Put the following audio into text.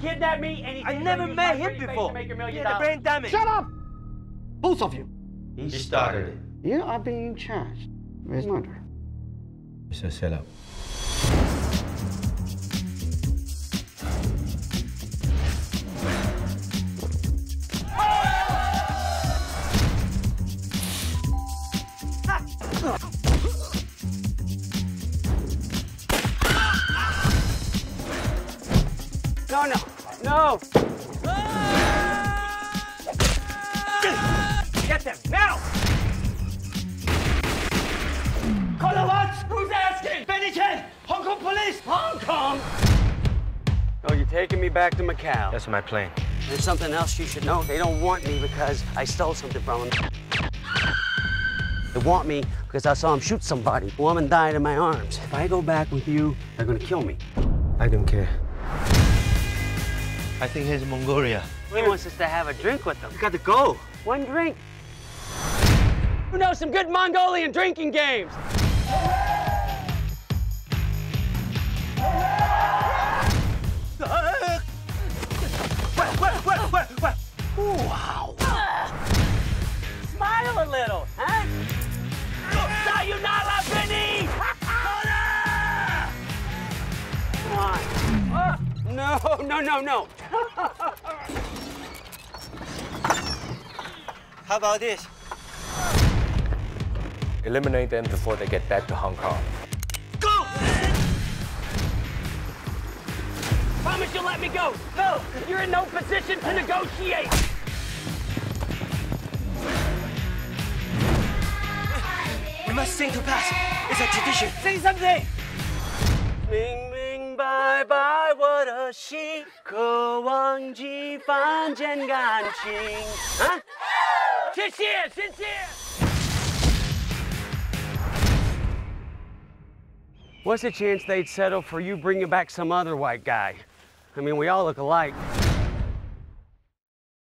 kidnap me, and I never met him before. He had brain damage. Shut up! Both of you. He started it. You are being charged with murder. It's a setup. No! Get them, now! Call the what? Who's asking? Benny Chen! Hong Kong police! Hong Kong? Oh, you're taking me back to Macau. That's my plane. There's something else you should know. They don't want me because I stole something from them. They want me because I saw him shoot somebody. A woman died in my arms. If I go back with you, they're gonna kill me. I don't care. I think he's in Mongolia. He wants us to have a drink with them. You got to go. One drink. Who knows some good Mongolian drinking games? What? Wow. Smile a little, huh? Sayonara, Benny! Come on. No. How about this? Eliminate them before they get back to Hong Kong. Go! Promise you'll let me go. No, you're in no position to negotiate. We must sing to pass. It's a tradition. Sing something. 明明白白我的心，渴望几番间感情。啊？谢谢。What's the chance they'd settle for you bringing back some other white guy? I mean, we all look alike.